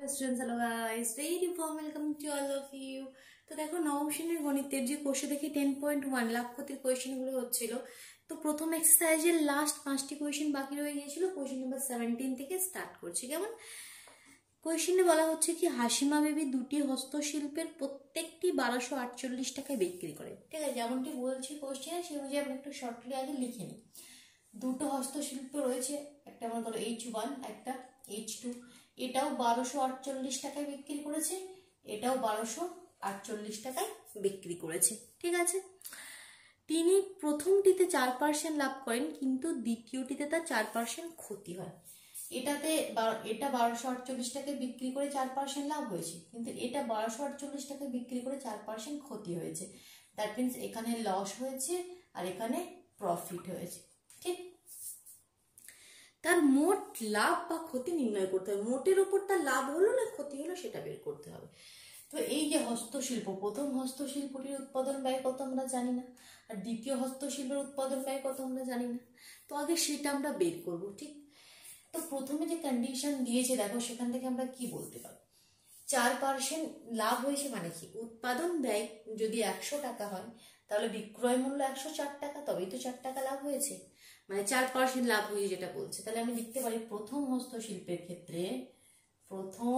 Students, hello guys, very warm welcome to all of you. তো দেখো নবম শ্রেণীর গণিতের যে কোষে দেখি 10.1 লাভ ক্ষতির কোয়েশ্চেনগুলো হচ্ছিল। তো প্রথম এক্সারসাইজের লাস্ট 5টি কোয়েশ্চেন বাকি রয়ে গিয়েছিল। কোয়েশ্চেন নাম্বার 17 থেকে স্টার্ট করছি। কেমন কোয়েশ্চেনে বলা হচ্ছে কি হাসিমা বেবি দুটি হস্তশিল্পের প্রত্যেকটি 1248 টাকায় বিক্রি করে। ঠিক আছে, যেমনটি বলছি কোয়েশ্চেনে সেই অনুযায়ী আমরা একটু শর্টলি আগে লিখে নিই। দুটো হস্তশিল্প রয়েছে, একটা মনে করো H1 একটা H2, এটাও 1248 টাকায় বিক্রি করেছে, এটাও 1248 টাকায় বিক্রি করেছে। ঠিক আছে, তিনি প্রথমটিতে 4% লাভ করেন কিন্তু দ্বিতীয়টিতে তার 4% ক্ষতি হয়। এটা 1248 টাকায় বিক্রি করে 4% লাভ হয়েছে, কিন্তু এটা 1248 টাকায় বিক্রি করে 4% ক্ষতি হয়েছে। দ্যাট মিনস এখানে লস হয়েছে আর এখানে প্রফিট হয়েছে। ঠিক, তার মোট লাভ বা ক্ষতি নির্ণয় করতে হবে। মোটের উপর তার লাভ হলো না ক্ষতি হলো সেটা বের করতে হবে। তো এই যে হস্তশিল্প, প্রথম হস্তশিল্পটির উৎপাদন ব্যয় কত আমরা জানি না, আর দ্বিতীয় হস্তশিল্পের উৎপাদন ব্যয় কত আমরা জানি না। তো আগে সেটা আমরা বের করব। ঠিক, তো প্রথমে যে কন্ডিশন দিয়েছে দেখো, সেখান থেকে আমরা কি বলতে পারি, 4% লাভ হয়েছে মানে কি, উৎপাদন ব্যয় যদি 100 টাকা হয় তাহলে বিক্রয় মূল্য 104 টাকা, তবেই তো 4 টাকা লাভ হয়েছে, মানে 4% লাভ হয়েছে যেটা বলছে। তাহলে আমি লিখতে পারি প্রথম হস্তশিল্পের ক্ষেত্রে, প্রথম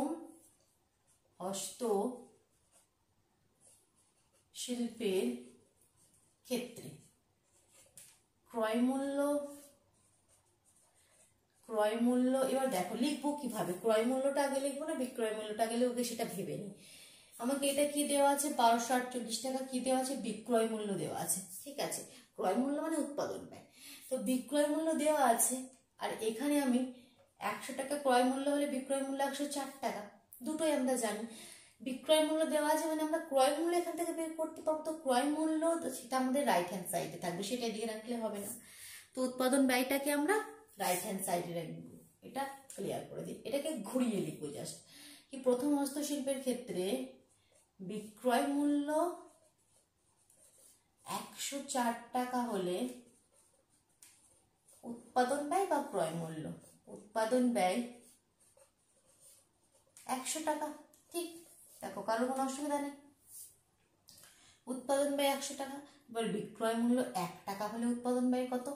হস্তশিল্পের ক্ষেত্রে ক্রয় মূল্য এবার দেখো লিখবো কিভাবে, ক্রয় মূল্যটা আগে লিখবো না বিক্রয় মূল্যটা আগে লিখবো সেটা ভেবে নি। আমাকে এটা কি দেওয়া আছে, 1248 টাকা কি দেওয়া আছে, বিক্রয় মূল্য দেওয়া আছে। ঠিক আছে, ক্রয় মূল্য মানে উৎপাদন ব্যয়, তো বিক্রয় মূল্য দেওয়া আছে। আর এখানে আমি 100 টাকা ক্রয় মূল্য হলে বিক্রয় মূল্য 104 টাকা, দুটোই আমরা জানি। বিক্রয় মূল্য দেওয়া আছে মানে আমরা ক্রয় মূল্য এখান থেকে বের করতে পারবো। তো ক্রয় মূল্য সেটা আমাদের রাইট হ্যান্ড সাইডে থাকবে, সেটা এদিকে রাখলে হবে না। তো উৎপাদন ব্যয়টাকে আমরা রাইট হ্যান্ড সাইডে রাখবো, এটা ক্লিয়ার করে দিই। এটাকে ঘুরিয়ে লিখবো জাস্ট কি, প্রথম হস্তশিল্পের ক্ষেত্রে বিক্রয় মূল্য 104 টাকা হলে উৎপাদন ব্যয় বা ক্রয় মূল্য, উৎপাদন ব্যয় 100 টাকা। ঠিক, দেখো কারোর কোনো অসুবিধা নেই, উৎপাদন ব্যয় 100 টাকা। এবার বিক্রয় মূল্য 1 টাকা হলে উৎপাদন ব্যয় কত,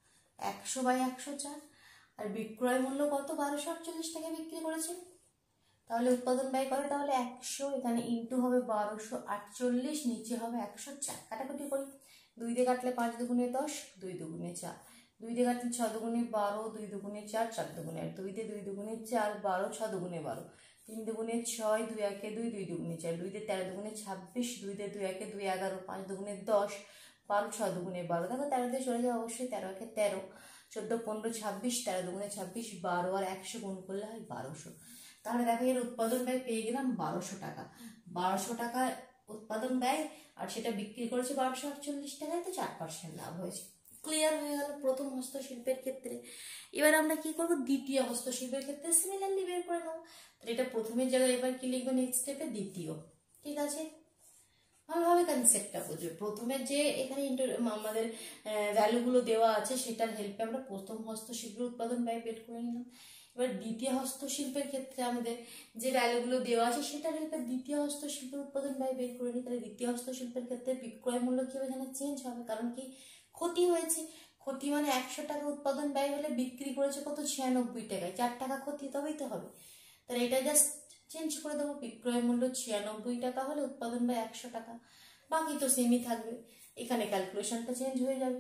100/104, আর বিক্রয় মূল্য কত, 1248 টাকায় বিক্রি করেছে, তাহলে উৎপাদন ব্যয় করে তাহলে 100, এখানে ইন্টু হবে 1248, নিচে হবে 104। কাটাকুটি করি, 2 দিয়ে কাটলে 5 দুগুণে 10, 2 দুগুণে 4, 2 দিয়ে কাটলে 6 দুগুণে 12, 2 দুগুণে 4, 4 দুগুণে 8, 2 দিয়ে 2 দুগুণে 4, 12, 6 দুগুণে 12, 3 দুগুণে 6, 2 একে 2, 2 দুগুণে 4, 2 দিয়ে 13 দুগুণে 26, 2 দিয়ে 2 একে 2, 11, 5 দুগুণে 10, 12, 6 দুগুণে 12, দেখো 13 দিয়ে চলে যাবে অবশ্যই, 13 একে 13, 14, 15, 26, 13 দুগুণে 26, 12 আর 100 গুণ করলে হয় 1200। তাহলে দেখো এর উৎপাদন ব্যয় পেয়ে গেলাম 1200 টাকা। 1200 টাকা উৎপাদন ব্যয় আর সেটা বিক্রি করেছে 1248 টাকায়, তো 4% লাভ হয়েছে। ক্লিয়ার হয়ে গেল প্রথম হস্তশিল্পের ক্ষেত্রে। এবার আমরা কি করব, দ্বিতীয় হস্তশিল্পের ক্ষেত্রে সিমিলারলি বের করে নেব। তো এটা প্রথমের জায়গায় এবার কি লিখবে, নেক্সট স্টেপে দ্বিতীয়। ঠিক আছে, ভালোভাবে কনসেপ্টটা বুঝবে। প্রথমে যে এখানে আমাদের ভ্যালুগুলো দেওয়া আছে সেটার হেল্পে আমরা প্রথম হস্তশিল্পের উৎপাদন ব্যয় বের করে নিলাম। এবার দ্বিতীয় হস্তশিল্পের ক্ষেত্রে আমাদের যে ভ্যালুগুলো দেওয়া আছে সেটার হেল্পে দ্বিতীয় হস্তশিল্পের উৎপাদন ব্যয় বের করে নিই। তাহলে দ্বিতীয় হস্তশিল্পের ক্ষেত্রে বিক্রয় মূল্য কি হবে, এখানে চেঞ্জ হবে, কারণ কি ক্ষতি হয়েছে। ক্ষতি মানে 100 টাকা উৎপাদন ব্যয় হলে বিক্রি করেছে কত, 96 টাকায়, 4 টাকা ক্ষতি, তবেই তো হবে। তাহলে এটা জাস্ট চেঞ্জ করে দেবো, বিক্রয় মূল্য 96 টাকা হলে উৎপাদন ব্যয় 100 টাকা, বাকি তো সেমই থাকবে। এখানে ক্যালকুলেশনটা চেঞ্জ হয়ে যাবে।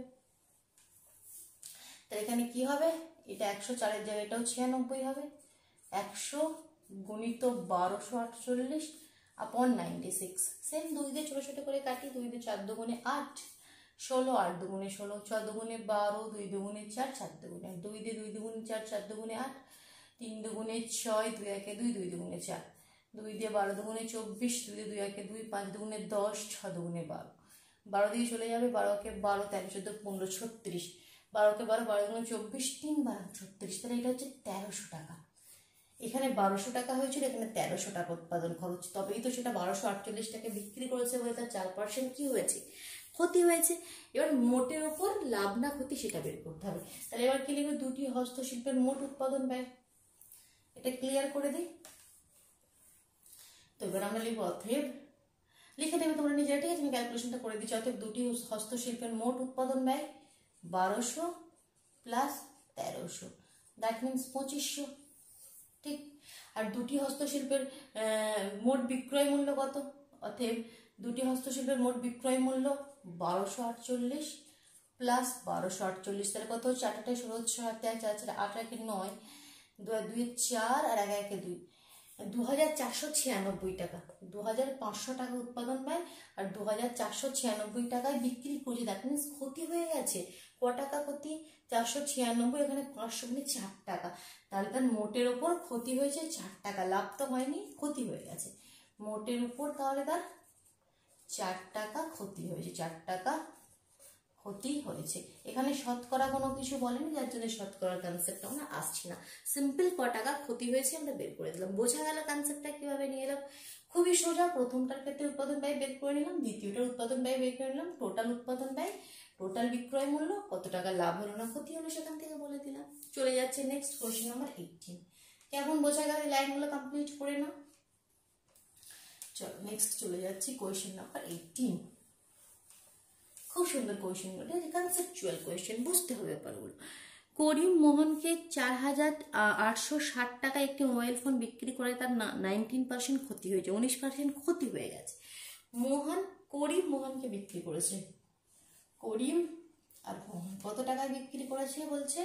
তাহলে এখানে কি হবে, এটা 104 এর জায়গায় এটাও 96 হবে, 100 গুণিত 1248 আপন 96। সেম 2 দিয়ে ছোট ছোট করে কাটি, 2 দিয়ে 4 দুগুণে 8, 16, 8 দুগুণে 16, 6 দুগুণে 12, 2 দুগুণে 4, 4 দুগুণে 8, 2 দিয়ে 2 দুগুণে 4, 4 দুগুণে 8, 3 দুগুণে 6, 2 একে 2, 2 দুগুণে 4, 2 দিয়ে 12 দুগুণে 24, 2 দিয়ে 2 একে 2, 5 দুগুণে 10, 6 দুগুণে 12, 12 দিয়ে চলে যাবে, 12 কে 12, 13, 14, 15, 36, 12 কে 12, 12 দুগুণে 24, 3 12, 36। তাহলে এটা হচ্ছে 1300 টাকা। এখানে 1200 টাকা হয়েছিল, এখানে 1300 টাকা উৎপাদন খরচ, তবেই তো সেটা 1248 টাকায় বিক্রি করেছে বলে তার 4% কি হয়েছে, ক্ষতি হয়েছে। এবার মোটের ওপর লাভ না ক্ষতি সেটা বের করতে হবে। তাহলে এবার কি লিখবে, দুটি হস্তশিল্পের মোট উৎপাদন ব্যয়, এটা ক্লিয়ার করে দিই। এবার আমরা লিখব অতএব, লিখে দেবে তোমরা নিজেরা, ঠিক আছে? আমি ক্যালকুলেশনটা করে দিচ্ছি। অতএব দুটি হস্তশিল্পের মোট উৎপাদন ব্যয় 1200 প্লাস 1300, দ্যাট মিনস 2500, ঠিক। আর দুটি হস্তশিল্পের মোট বিক্রয় মূল্য কত? অতএব দুটি হস্তশিল্পের মোট বিক্রয় মূল্য 1248 প্লাস 1248, তাহলে কত হচ্ছে? 8 8 16 7 1 4 4 8 1 9, 2 2 4 আর 1 1 2, 2496 টাকা। 2500 টাকা উৎপাদন ব্যয় আর 2496 টাকায় বিক্রি করছে, দ্যাট মিনস ক্ষতি হয়ে গেছে। ক টাকা ক্ষতি? 496, এখানে 500 মানে 4 টাকা, তাহলে তার মোটের ওপর ক্ষতি হয়েছে 4 টাকা, লাভ তো হয়নি, ক্ষতি হয়ে গেছে মোটের উপর, তাহলে তার 4 টাকা ক্ষতি হয়েছে, 4 টাকা ক্ষতি হয়েছে। এখানে শতকরা কোনো কিছু বলেনি, যার জন্য শতকরার কনসেপ্ট আমরা আসছি না, সিম্পল ক টাকা ক্ষতি হয়েছে আমরা বের করে দিলাম। বোঝা গেল কনসেপ্টটা কিভাবে নিয়ে এলাম? খুবই সোজা। প্রথমটার ক্ষেত্রে উৎপাদন ব্যয় বের করে নিলাম, দ্বিতীয়টার উৎপাদন ব্যয় বের করে নিলাম, টোটাল উৎপাদন ব্যয়, টোটাল বিক্রয় মূল্য, কত টাকা লাভ হলো না ক্ষতি হলো সেখান থেকে বলে দিলাম। চলে যাচ্ছে নেক্সট কোয়েশ্চেন নাম্বার 18। কেমন বোঝা গেল? এই লাইনগুলো কমপ্লিট করে নাও। চলো নেক্সট চলে যাচ্ছি কোয়েশ্চেন নাম্বার 18। খুব সুন্দর কোয়েশ্চেন গুলো, কনসেপচুয়াল কোয়েশ্চেন, বুঝতে হবে ব্যাপারগুলো। করিম মোহনকে 4860 টাকায় একটি মোবাইল ফোন বিক্রি করে তার 19% ক্ষতি হয়েছে, 19% ক্ষতি হয়ে গেছে। করিম মোহনকে বিক্রি করেছে, করিম আর মোহন কত টাকায় বিক্রি করেছে? বলছে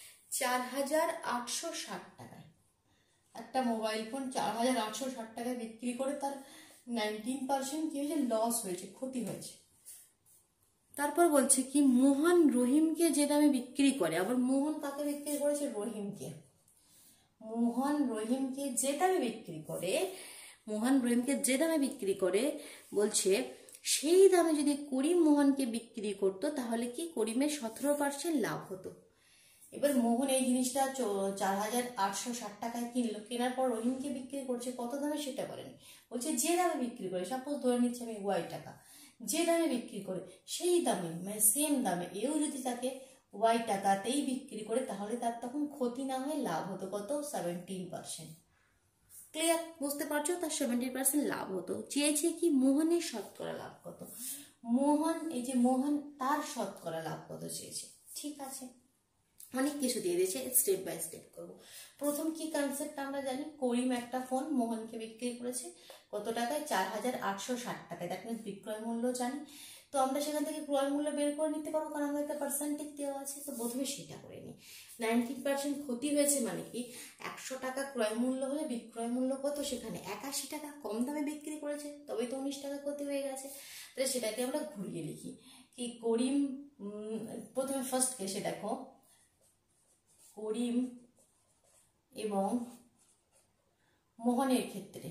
4860 টাকায় একটা মোবাইল ফোন 4860 টাকায় বিক্রি করে তার 19% কি হয়েছে? লস হয়েছে, ক্ষতি হয়েছে। তারপর বলছে কি মোহন রহিমকে যে দামে বিক্রি করে, আবার মোহন কাকে বিক্রি করেছে? রহিমকে। মোহন রহিমকে যে দামে বিক্রি করে, মোহন রহিমকে যে দামে বিক্রি করে, বলছে সেই দামে যদি করিম মোহনকে বিক্রি করতো তাহলে কি করিমের 17% লাভ হতো। এবার মোহন এই জিনিসটা 4860 টাকায় কিনলো, কেনার পর রহিমকে বিক্রি করছে কত দামে সেটা বলেনি, বলছে যে দামে বিক্রি করে, সাপোজ ধরে নিচ্ছে আমি ওয়াই টাকা, যে দামে বিক্রি করে সেই দামে, মানে সেম দামে এও যদি তাকে ওয়াই টাকাতেই বিক্রি করে তাহলে তার তখন ক্ষতি না হয়ে লাভ হতো কত? 17%। ক্লিয়ার? বুঝতে পারছো? তার 17% লাভ হতো। চেয়েছে কি মোহনের শতকরা লাভ কত, মোহন, এই যে মোহন তার শতকরা লাভ কত চেয়েছে। ঠিক আছে, অনেক কিছু দিয়ে দিয়েছে, স্টেপ বাই স্টেপ করবো। প্রথম কি কনসেপ্ট আমরা জানি, করিম একটা ফোন মোহনকে বিক্রি করেছে কত টাকায়? 4860 টাকায়, দ্যাট মিনস বিক্রয় মূল্য জানি, তো আমরা সেখান থেকে ক্রয় মূল্য বের করে নিতে পারবো, কারণ আমাদের একটা পার্সেন্টেজ দেওয়া আছে। তো প্রথমে সেটা করে নিই। 19% ক্ষতি হয়েছে মানে কি 100 টাকা ক্রয় মূল্য হলে বিক্রয় মূল্য কত? সেখানে 81 টাকা, কম দামে বিক্রি করেছে, তবে তো 19 টাকা ক্ষতি হয়ে গেছে। তাহলে সেটাকে আমরা ঘুরিয়ে লিখি কি করিম, প্রথমে ফার্স্ট কেসে দেখো করিম এবং মোহনের ক্ষেত্রে,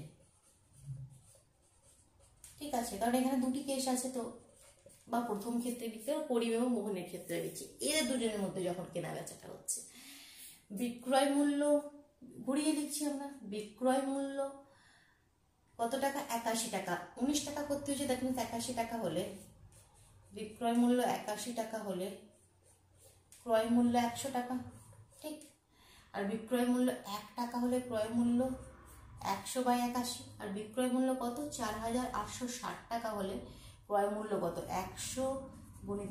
ঠিক আছে, কারণ এখানে দুটি কেস আছে, তো বা প্রথম ক্ষেত্রে লিখতে হবে, করিম এবং মোহনের ক্ষেত্রে লিখছি, এদের দুজনের মধ্যে যখন কেনা বেচাটা হচ্ছে। বিক্রয় মূল্য ঘুরিয়ে লিখছি আমরা, বিক্রয় মূল্য কত টাকা? 81 টাকা, 19 টাকা করতে হচ্ছে, দেখুন 81 টাকা হলে বিক্রয় মূল্য 81 টাকা হলে ক্রয় মূল্য 100 টাকা, ঠিক। আর বিক্রয় মূল্য 1 টাকা হলে ক্রয় মূল্য 100/81, আর বিক্রয় মূল্য কত? 4860 টাকা হলে ক্রয় মূল্য কত? 100 গুণিত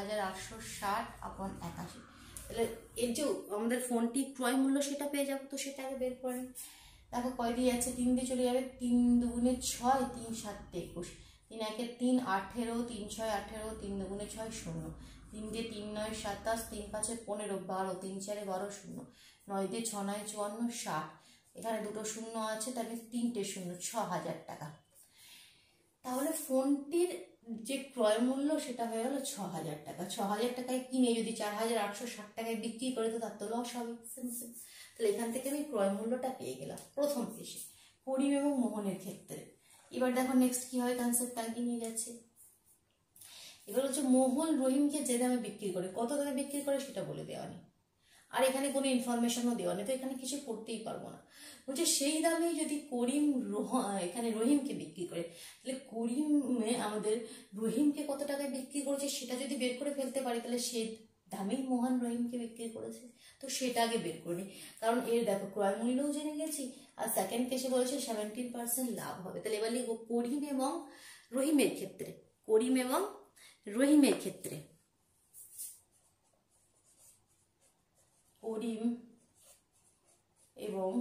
4860/81। তাহলে এর যে আমাদের ফোনটি ক্রয় মূল্য সেটা পেয়ে যাবো, তো সেটা আগে বের করেন। দেখো কয় দিয়ে যাচ্ছে? 3 দিয়ে চলে যাবে, 3 দুগুণে 6, 3 7 21, 3 1 3 18, 3 6 18, 3 দুগুণে 6 0, 3 দিয়ে 3 9 27, 3 5 15, 12, 3 4 12 0, 9 দিয়ে 6 9 54 60, এখানে দুটো শূন্য আছে, তাহলে 3টে শূন্য, 6000 টাকা। তাহলে ফোনটির যে ক্রয় মূল্য সেটা হয়ে গেল 6000 টাকা। 6000 টাকায় কিনে যদি 4860 টাকায় বিক্রি করে তো তার তো লস হবে। তাহলে এখান থেকে আমি ক্রয় মূল্যটা পেয়ে গেলাম প্রথম কেসে, করিম এবং মোহনের ক্ষেত্রে। এবার দেখো নেক্সট কি হয়, কনসেপ্ট আগে নিয়ে যাচ্ছে। এবার হচ্ছে মোহন রহিমকে যে দামে বিক্রি করে, কত দামে বিক্রি করে সেটা বলে দেওয়া নেই, আর এখানে কোনো ইনফরমেশনও দেওয়া নেই, তো এখানে কিছু করতেই পারবো না। বলছে সেই দামে যদি করিম এখানে রহিমকে বিক্রি করে, তাহলে করিমে আমাদের রহিমকে কত টাকায় বিক্রি করেছে সেটা যদি বের করে ফেলতে পারি, তাহলে সে দামি মোহন রহিমকে বিক্রি করেছে। তো সেটা আগে বের করে নিই, কারণ এর দেখো ক্রয় মূল্যও জেনে গেছি, আর সেকেন্ড কেসে বলেছে 17% লাভ হবে। তাহলে এবার লিখবো করিম এবং রহিমের ক্ষেত্রে, করিম এবং রহিমের ক্ষেত্রে, করিম এবং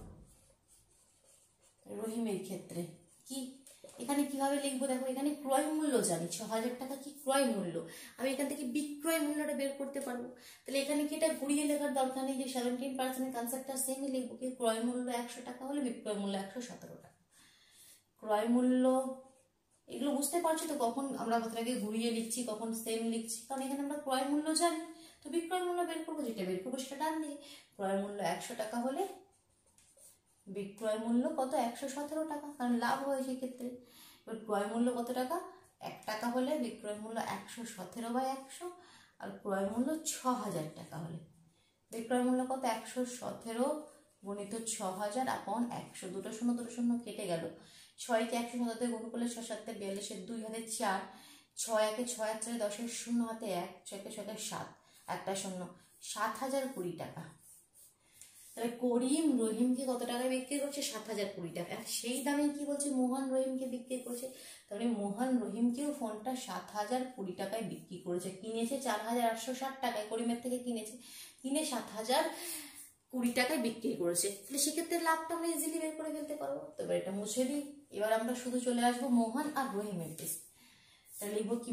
রহিমের ক্ষেত্রে কি, এখানে কিভাবে লিখবো দেখো, এখানে ক্রয় মূল্য জানি 6,000 টাকা কি ক্রয় মূল্য, আমি এখান থেকে বিক্রয় মূল্যটা বের করতে পারবো। তাহলে এখানে কি এটা ঘুরিয়ে লেখার দরকার নেই, যে 17% কনসেপ্টটা সেমই লিখবো, কি ক্রয় মূল্য 100 টাকা হলে বিক্রয় মূল্য 117 টাকা। ক্রয় মূল্য এগুলো বুঝতে পারছো তো, কখন আমরা কথাটাকে ঘুরিয়ে লিখছি, কখন সেম লিখছি, কারণ এখানে আমরা ক্রয় মূল্য জানি। তো বিক্রয় মূল্য বের করবো, যেটা বের করবো সেটা ডান দিকে। ক্রয় মূল্য 100 টাকা হলে বিক্রয় মূল্য কত, 117 টাকা, কারণ লাভ হয় সেক্ষেত্রে। এবার ক্রয় মূল্য কত টাকা, 1 টাকা হলে বিক্রয় মূল্য 117/100, আর ক্রয় মূল্য 6,000 টাকা হলে বিক্রয় মূল্য কত, 117 গুণিত 6,000 আপন 100। দুটো শূন্য কেটে গেল, 6কে 100 গুণ করলে 6 7 42, 2 হাতে 4, 6 1 6 4 10 0 হাতে 1, 6 6 7, একটা শূন্য, 7,020 টাকা। তাহলে করিম রহিমকে কত টাকায় বিক্রি করছে, 7,020 টাকা। সেই দামে কি বলছে, মোহন রহিমকে বিক্রি করছে। তাহলে মোহন রহিমকেও ফোনটা 7,020 টাকায় বিক্রি করেছে। কিনেছে 4,860 টাকায়, করিমের থেকে কিনেছে, কিনে 7,020 টাকায় বিক্রি করেছে। তাহলে সেক্ষেত্রে লাভটা আমরা ইজিলি বের করে ফেলতে পারবো। তো এবার এটা মুছে দিই, এবার আমরা শুধু চলে আসবো মোহন আর রহিমের কেস। তাহলে লিখবো কি,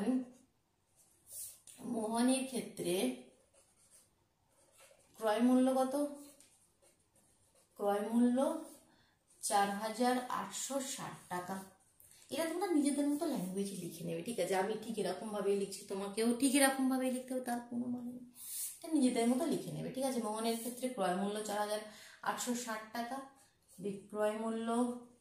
মোহনের ক্ষেত্রে ক্রয় মূল্য কত, ক্রয় মূল্য 4,860 টাকা। এটা তোমরা নিজেদের মতো ল্যাঙ্গুয়েজে লিখে নেবে, ঠিক আছে? আমি ঠিক এরকম ভাবেই লিখছি, তোমাকেও ঠিক এরকম ভাবেই লিখতে হবে, তার কোনো মানে নেই। এটা নিজেদের মতো লিখে নেবে, ঠিক আছে? মোহনের ক্ষেত্রে ক্রয় মূল্য 4,860 টাকা, বিক্রয় মূল্য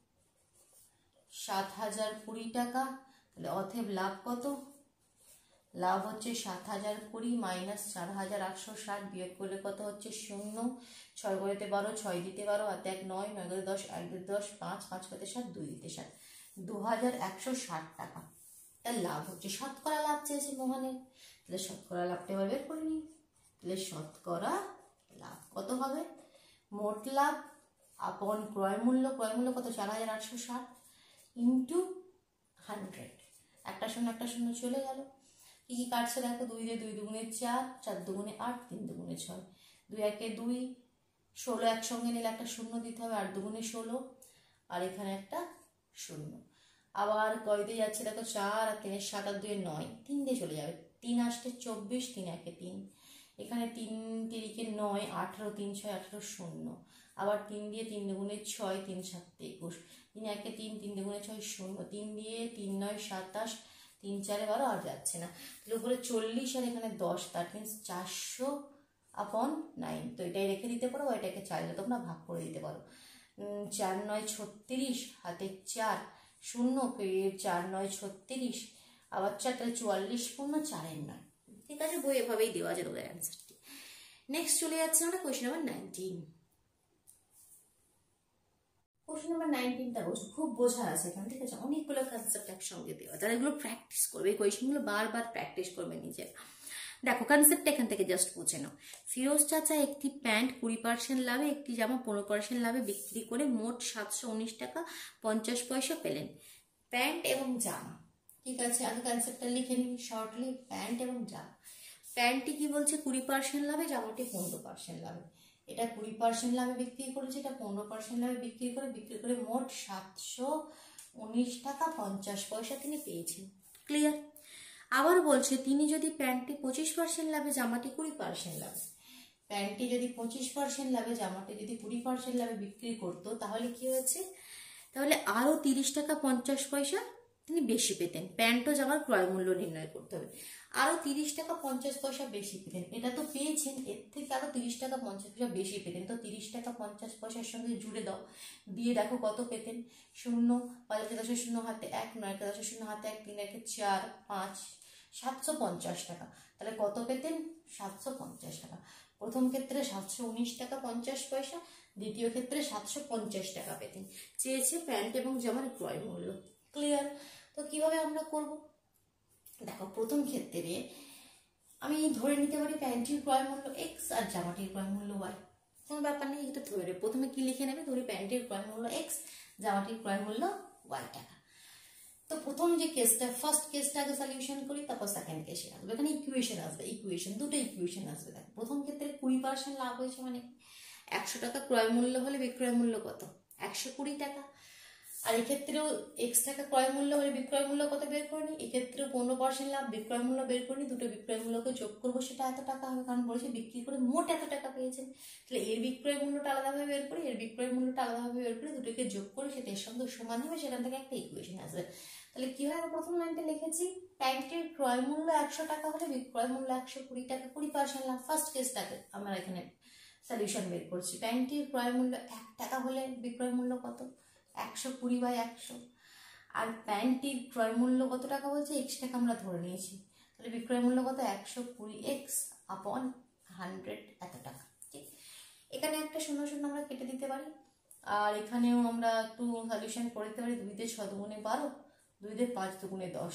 7,020 টাকা। তাহলে অতএব লাভ কত, লাভ হচ্ছে 7,020 মাইনাস 4,860, বিয়োগ করলে কত হচ্ছে 0, 6 গড়েতে 12, 6 দিতে 12, হাতে 1 9, 9 গড়ে 10, 1 দিতে 10, 5 5 গড়েতে 7, 2 দিতে 7, 2,160 টাকা। তার লাভ হচ্ছে, শতকরা লাভ চেয়েছে মোহনের। তাহলে শতকরা লাভটা এবার বের করে নিই। তাহলে শতকরা লাভ কত হবে, মোট লাভ আপন ক্রয় মূল্য, ক্রয় মূল্য কত 4,860 ইন্টু 100, একটা শূন্য চলে গেল। কি কি কাটছে দেখো, 2 দিয়ে 2 দুগুণে 4, 4 দুগুণে 8, 3 দুগুণে 6, 2 1 2, 16 একসঙ্গে নিলে একটা শূন্য দিতে হবে, 8 দুগুণে 16, আর এখানে একটা শূন্য। আবার কয় দিয়ে যাচ্ছে দেখো, 4 আর 3 7 আর 2 9, 3 দিয়ে চলে যাবে, 3 আসতে 24, 3 1 3, এখানে 3 তিরিকে 9, 18, 3 6 18 0, আবার 3 দিয়ে 3 দুগুণে 6, 3 7 21, 3 1 3, 3 দুগুণে 6 0, 3 দিয়ে 3 9 27, 3 4 12, আর যাচ্ছে না। তাহলে উপরে 40 আর এখানে 10, দ্যাট মিনস 400/9। তো এটাই রেখে দিতে পারো, এটাকে চাইলে তোমরা ভাগ করে দিতে পারো। 4 9 36, হাতে 4 0, 4 9 36, আবার 4, তাহলে 44 পূর্ণ 4 এর 9। ঠিক আছে, বই এভাবেই দেওয়া যায় ওদের অ্যান্সারটি। নেক্সট চলে যাচ্ছে আমরা কোয়েশ্চেন নাম্বার 19। কোশ্চেন নাম্বার 19টা খুব বোঝার আছে এখানে, ঠিক আছে? অনেকগুলো কনসেপ্ট একসঙ্গে দেওয়া, যারা এগুলো প্র্যাকটিস করবে, এই কোয়েশ্চেনগুলো বারবার প্র্যাকটিস করবে নিজের। দেখো কনসেপ্ট এখান থেকে জাস্ট বুঝে নাও। ফিরোজ চাচা একটি প্যান্ট 20% লাভে, একটি জামা 15% লাভে বিক্রি করে মোট 719 টাকা 50 পয়সা পেলেন। প্যান্ট এবং জামা, ঠিক আছে? আগে কনসেপ্টটা লিখে নিন শর্টলি। প্যান্ট এবং জামা, প্যান্টটি কি বলছে 20% লাভে, জামাটি 15% লাভে। এটা 20% লাভে বিক্রি করেছে, এটা 15% লাভে বিক্রি করে মোট 719 টাকা 50 পয়সা তিনি পেয়েছেন। ক্লিয়ার? আবার বলছে তিনি যদি প্যান্টটি 25% লাভে, জামাটি 20% লাভে, প্যান্টটি যদি 25% লাভে, জামাটি যদি 20% লাভে বিক্রি করতো, তাহলে কি হয়েছে, তাহলে আরো 30 টাকা 50 পয়সা তিনি বেশি পেতেন। প্যান্ট ও জামার ক্রয় মূল্য নির্ণয় করতে হবে, আরো 30 টাকা 50 পয়সা বেশি পেতেন। এটা তো পেয়েছেন, এর থেকে আরো 30 টাকা 50 পয়সা বেশি পেতেন। তো 30 টাকা 50 পয়সার সঙ্গে জুড়ে দাও, দিয়ে দেখো কত পেতেন। 0 5 10 0 হাতে 1, 9 10 0 হাতে 1, 3 1 4 5, 750 টাকা। তাহলে কত পেতেন, 750 টাকা। প্রথম ক্ষেত্রে 719 টাকা 50 পয়সা, দ্বিতীয় ক্ষেত্রে 750 টাকা পেতেন। চেয়েছে প্যান্ট এবং জামার ক্রয় মূল্য। ক্লিয়ার? তো কিভাবে আমরা করব, দেখো প্রথম ক্ষেত্রে আমি ধরে নিতে পারি প্যান্টটির ক্রয় মূল্য এক্স আর জামাটির ক্রয় মূল্য ওয়াই, কোনো ব্যাপার নেই, এটা ধরে প্রথমে কি লিখে নেবে, ধরি প্যান্টের ক্রয় মূল্য এক্স, জামাটির ক্রয় মূল্য ওয়াই টাকা। তো প্রথম যে কেসটা, ফার্স্ট কেসটা আগে সলিউশন করি, তারপর সেকেন্ড কেসে আসবে। এখানে ইকুয়েশন আসবে, দুটো ইকুয়েশন আসবে। দেখো প্রথম ক্ষেত্রে 20% লাভ হয়েছে, মানে 100 টাকা ক্রয় মূল্য হলে বিক্রয় মূল্য কত, 120 টাকা। আর এক্ষেত্রেও এক্স টাকা ক্রয় মূল্য হলে বিক্রয় মূল্য কত বের করে নিই, এক্ষেত্রেও 15% লাভ, বিক্রয় মূল্য বের করে নিই, দুটো বিক্রয় মূল্যকে যোগ করবো, সেটা এত টাকা হবে, কারণ বলেছে বিক্রি করে মোট এত টাকা পেয়েছেন। তাহলে এর বিক্রয় মূল্যটা আলাদাভাবে বের করি, এর বিক্রয় মূল্যটা আলাদাভাবে বের করে দুটোকে যোগ করে সেটা এর সঙ্গে সমান হবে, সেখান থেকে একটা ইকুয়েশন আসবে। তাহলে কি হয়, প্রথম লাইনটা লিখেছি প্যান্টের ক্রয় মূল্য 100 টাকা হলে বিক্রয় মূল্য 120 টাকা, 20% লাভ। ফার্স্ট কেসটাকে আমরা এখানে সলিউশন বের করছি। প্যান্টের ক্রয় মূল্য 1 টাকা হলে বিক্রয় মূল্য কত, 120/100। আর প্যান্টটির ক্রয় মূল্য কত টাকা বলছে, এক্স টাকা আমরা ধরে নিয়েছি, তাহলে বিক্রয় মূল্য কত, 120x/100 এত টাকা। ঠিক, এখানে একটা 0 0 আমরা কেটে দিতে পারি, আর এখানেও আমরা একটু সলিউশন করে দিতে পারি। 2 দিয়ে 6 দুগুণে 12, 2 দিয়ে 5 দুগুণে 10,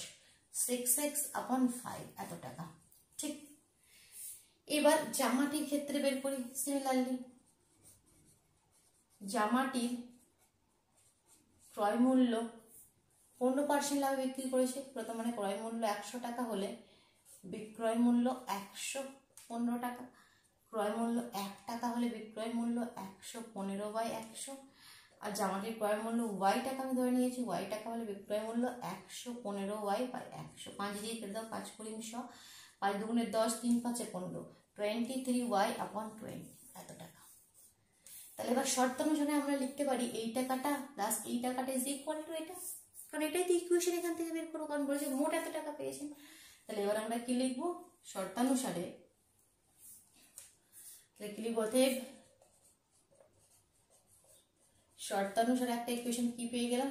6x/5 এত টাকা। ঠিক, এবার জামাটির ক্ষেত্রে বের করি সিমিলারলি। জামাটির ক্রয় মূল্য 15% লাভে বিক্রি করেছে, প্রথম মানে ক্রয় মূল্য 100 টাকা হলে বিক্রয় মূল্য 115 টাকা। ক্রয় মূল্য 1 টাকা হলে বিক্রয় মূল্য 115/100। আর জামাটির ক্রয় মূল্য ওয়াই টাকা আমি ধরে নিয়েছি, ওয়াই টাকা হলে বিক্রয় মূল্য 115y/100। 5 দিয়ে কেটে দাও, 5 × 100, 5 দুগুণে 10, 3 × 5 = 15, 23y/20 এত টাকা। তাহলে এবার শর্ত অনুসারে আমরা লিখতে পারি এই টাকাটা প্লাস এই টাকাটা ইজ ইকুয়াল টু এটা, কারণ এটাই তো ইকুয়েশন, এখান থেকে বের করো, কারণ বলেছে মোট এত টাকা পেয়েছেন। তাহলে এবার আমরা কি লিখবো, শর্তানুসারে কি লিখবো, অতএব শর্তানুসারে একটা ইকুয়েশন কি পেয়ে গেলাম,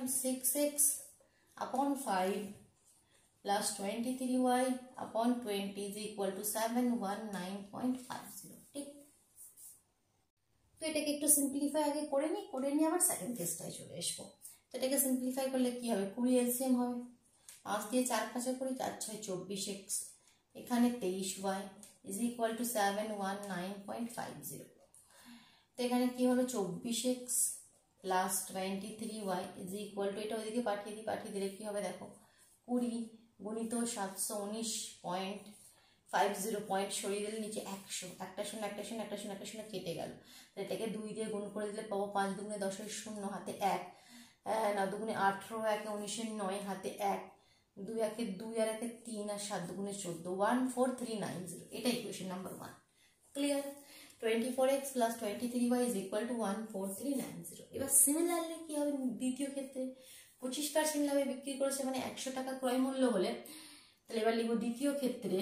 6x/5 plus 23y/20 is equal two 719.50। ঠিক, তো এটাকে একটু সিম্পলিফাই আগে করে নিই আবার সেকেন্ড কেসটায় চলে আসবো। তো এটাকে সিম্পলিফাই করলে কি হবে, 20 এলসিএম হবে, 5 দিয়ে 4 5 করি, 4 6 24x, এখানে 23y ইজ ইকুয়াল টু 719.50। তো এখানে কি হলো, 24x plus 23y is equal two, এটা ওইদিকে পাঠিয়ে দিলে কি হবে দেখো, 20 গুণিত 719.50, পয়েন্ট সরিয়ে দিলে নিচে 100, একটা শূন্য কেটে গেল। এটাকে 2 দিয়ে গুণ করে দিলে পাবো 5 দুগুণে 10 0, হাতে 1, 9 দুগুণে 18, 1 19 9, হাতে 1, 2 1 2 আর 1 3, আর 7 দুগুণে 14, 14390। এটা equation number 1। Clear, 24x plus 23y is equal to 14390। এবার সিমিলারলি কি হবে দ্বিতীয় ক্ষেত্রে, 25% লাভে বিক্রি করেছে, মানে 100 টাকা ক্রয় মূল্য হলে, তাহলে এবার লিখবো দ্বিতীয় ক্ষেত্রে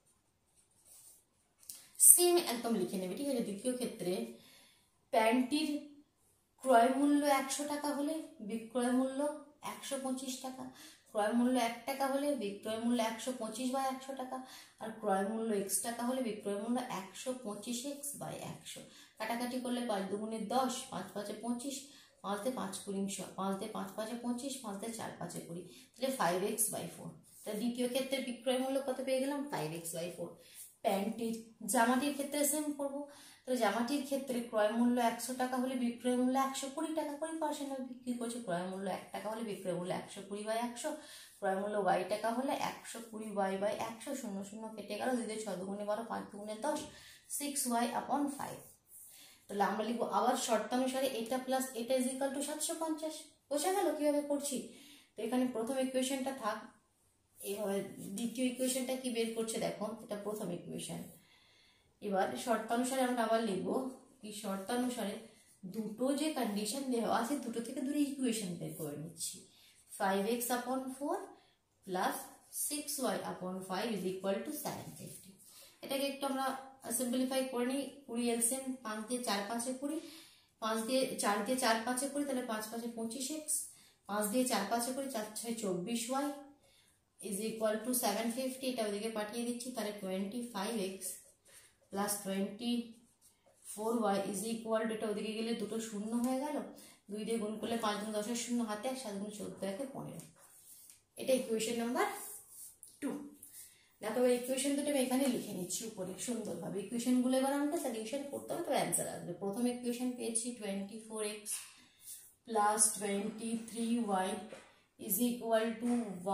সেম একদম লিখে নেবে। ঠিক আছে, দ্বিতীয় ক্ষেত্রে প্যান্টটির ক্রয় মূল্য 100 টাকা হলে বিক্রয় মূল্য 125 টাকা। ক্রয় মূল্য 1 টাকা হলে বিক্রয় মূল্য 125/100 টাকা। আর ক্রয় মূল্য x টাকা হলে বিক্রয় মূল্য 125x/100। কাটাকাটি করলে 5 দুগুণে 10, 5 5 25, 5 দিয়ে 5 × 100, 5 দিয়ে 5 5 25, 5 দিয়ে 4 5 20, তাহলে 5x/4। তাহলে দ্বিতীয় ক্ষেত্রে বিক্রয় মূল্য কত পেয়ে গেলাম, 5x/4। প্যান্টটির জামাটির ক্ষেত্রে সেম করবো। তো জামাটির ক্ষেত্রে ক্রয় মূল্য 100 টাকা হলে বিক্রয় মূল্য 120 টাকা, 20% বিক্রি করছে। ক্রয় মূল্য 1 টাকা হলে বিক্রয় মূল্য 120/100। ক্রয় মূল্য y টাকা হলে 120y/100, 0 0 কেটে গেল, 2 দিয়ে 6 দুগুণে 12, 5 দুগুণে 10, 6y/5। তাহলে আমরা লিখবো আবার শর্তানুসারে এটা প্লাস এটা ইজ ইকুয়াল টু 750। বোঝা গেল কিভাবে করছি। তো এখানে প্রথম ইকুয়েশনটা থাক, এইভাবে দ্বিতীয় ইকুয়েশনটা কি বের করছে দেখো, এটা প্রথম ইকুয়েশন। এবার শর্তানুসারে আমরা আবার লিখবো কি, শর্তানুসারে দুটো যে কন্ডিশন দেওয়া আছে দুটো থেকে দুটো ইকুয়েশন বের করে নিচ্ছি। 5x/4 plus 6y/5 is equal two 750। এটাকে একটু আমরা সিম্পলিফাই করে নিই। 20 এলসিএম, 5 দিয়ে 4 5 20, 5 দিয়ে 4 দিয়ে 4 5 20, তাহলে 5 5 25x, 5 দিয়ে 4 5 20, 4 6 24y ইজ ইকুয়াল টু 750। এটা ওদিকে পাঠিয়ে দিচ্ছি, তাহলে 25x plus 24y is equal two, এটা ওদিকে গেলে দুটো শূন্য হয়ে গেল, 2 দিয়ে গুণ করলে 5 গুণ 10 0, হাতে 7 গুণ 14 15। এটা ইকুয়েশন নাম্বার 2। দেখো ইকুয়েশন দুটো আমি এখানে লিখে নিচ্ছি উপরে সুন্দরভাবে। ইকুয়েশনগুলো এবার আমাকে সলিউশন করতে হবে, তো অ্যান্সার আসবে। প্রথম ইকুয়েশন পেয়েছি 24x plus 23y is equal to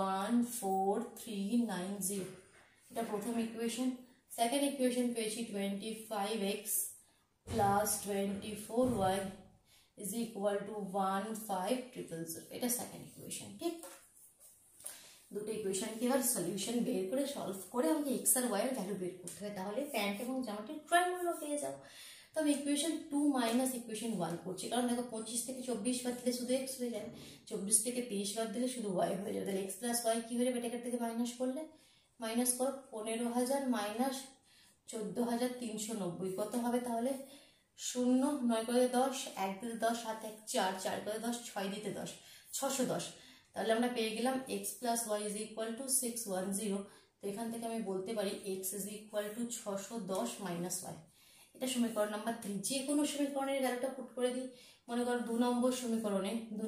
14390, এটা প্রথম ইকুয়েশন। সেকেন্ড ইকুয়েশন পেয়েছি 25x plus 24y is equal to 15000, এটা সেকেন্ড ইকুয়েশন। ঠিক, দুটো ইকুয়েশনকে এবার সলিউশন বের করে সলভ করে আমাকে এক্স আর ওয়াই এর ভ্যালু বের করতে হবে, তাহলে প্যান্ট এবং জামাটির ক্রয় মূল্য পেয়ে যাও। তো আমি ইকুয়েশন 2 মাইনাস ইকুয়েশন 1 করছি, কারণ দেখো 25 থেকে 24 বাদ দিলে শুধু এক্স হয়ে যাবে, 24 থেকে 23 বাদ দিলে শুধু ওয়াই হয়ে যাবে। তাহলে এক্স প্লাস ওয়াই কি হয়ে যাবে, এটাকে থেকে মাইনাস করলে, মাইনাস করো 15000 মাইনাস 14390 কত হবে তাহলে? 0 9 করে 10, 1 দিতে 10, 7 1 4, 4 করে 10, 6 দিতে 10, 610। তাহলে আমরা পেয়ে গেলাম x plus y is equal to 610। তো এখান থেকে আমি বলতে পারি x is equal to 610 minus y. এটা সমীকরণ নাম্বার 3। যে কোনো সমীকরণের ভ্যালুটা পুট করে দিই। মনে করো 2 নম্বর সমীকরণে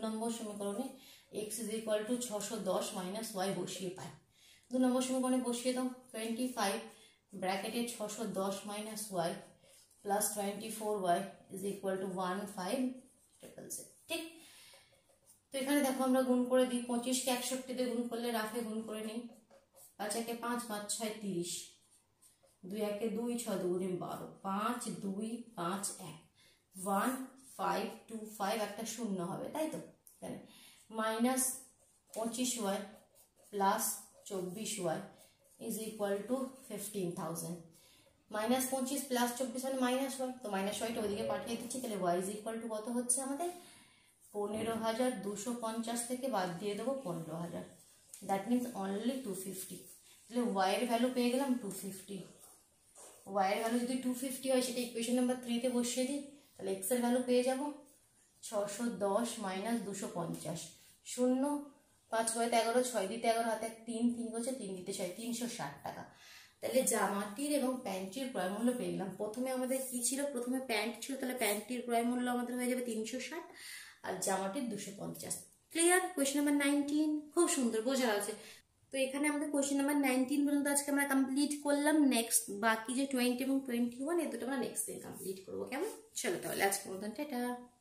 x is equal to 610 minus y বসিয়ে পাই। 2 নম্বর সমীকরণে বসিয়ে দাও 25 ব্র্যাকেটে 610 minus y plus 24y is equal to 15000। ঠিক, তো এখানে দেখো আমরা গুণ করে দিই। 25 কে 61 দিয়ে গুণ করলে রাফে গুণ করে নিই। 5 একে 5, 5 6 30, 2 একে 2, 6 দুগুণে 12, 5 2 5 1, 1 5 2 5, একটা শূন্য হবে, তাই তো? এখানে minus 25y plus 24y is equal to 15000। Minus 25 plus 24 মানে মাইনাস ওয়াই, তো মাইনাস ওয়াইটা ওইদিকে পাঠিয়ে দিচ্ছি। তাহলে ওয়াই ইজ ইকুয়াল টু কত হচ্ছে আমাদের? 15250 থেকে বাদ দিয়ে দেবো 15000, দ্যাট মিনস অনলি 250। তাহলে ওয়াই এর ভ্যালু পেয়ে গেলাম 250। ওয়াই এর ভ্যালু যদি 250 হয়, সেটা ইকুয়েশন নাম্বার 3 তে বসিয়ে দিই। তাহলে এক্স এর ভ্যালু পেয়ে যাব 610 মাইনাস 250, 0 5 করে 11, 6 দিতে 11, হাতে 3 3 হচ্ছে, 3 দিতে 6, 360 টাকা। তাহলে জামাটির এবং প্যান্টটির ক্রয় মূল্য পেয়ে গেলাম। প্রথমে আমাদের কি ছিল? প্রথমে প্যান্ট ছিল, তাহলে প্যান্টটির ক্রয় মূল্য আমাদের হয়ে যাবে 360 আর জামাটির 250। ক্লিয়ার? কোয়েশ্চেন নাম্বার 19 খুব সুন্দর বোঝা আছে। তো এখানে আমাদের কোয়েশ্চেন নাম্বার 19 পর্যন্ত আজকে আমরা কমপ্লিট করলাম। নেক্সট বাকি যে 20 এবং 21 এই দুটো আমরা নেক্সট দিন কমপ্লিট করবো। কেমন? চলো তাহলে আজকের মতন টাটা।